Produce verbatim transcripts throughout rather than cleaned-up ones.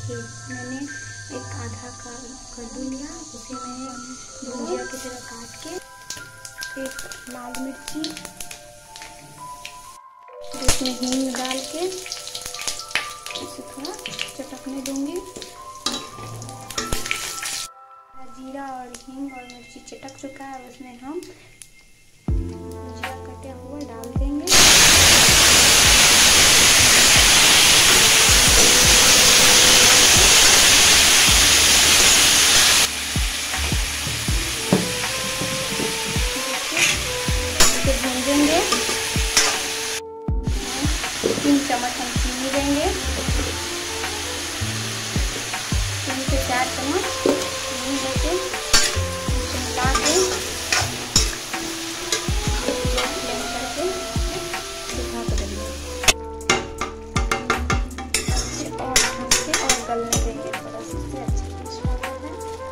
देखिए मैंने एक आधा का कद्दू लिया, उसे मैंने भुजिया की तरह काट के, एक लाल मिर्ची, इसमें हींग डाल के इसे थोड़ा चटकने दूंगी। जीरा और हींग और मिर्ची चटक चुका है, उसमें हम भुजिया कटे हुआ डाल देंगे। भूंजेंगे। तीन चम्मच हम चीनी देंगे, तीन से चार चम्मच चीनी देके मिला के फ्लेम करके सूखा कर देंगे और से और गलने देंगे थोड़ा सा, इससे अच्छा टेस्ट आता है।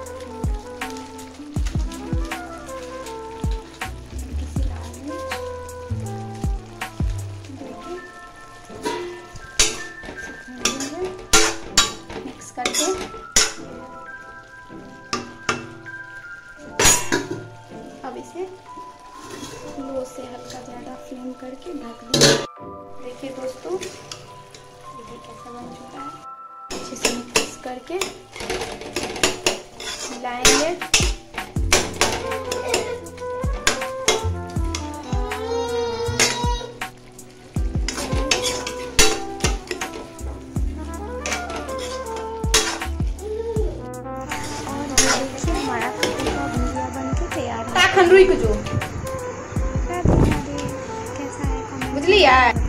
करके अब इसे लो से हल्का ज़्यादा फ्लेम करके ढक दीजिए। देखिए दोस्तों, देखिए कैसा बन चुका है। अच्छे से मिक्स करके मिलाएंगे। खंडुई को जो कैसा है बुझली यार।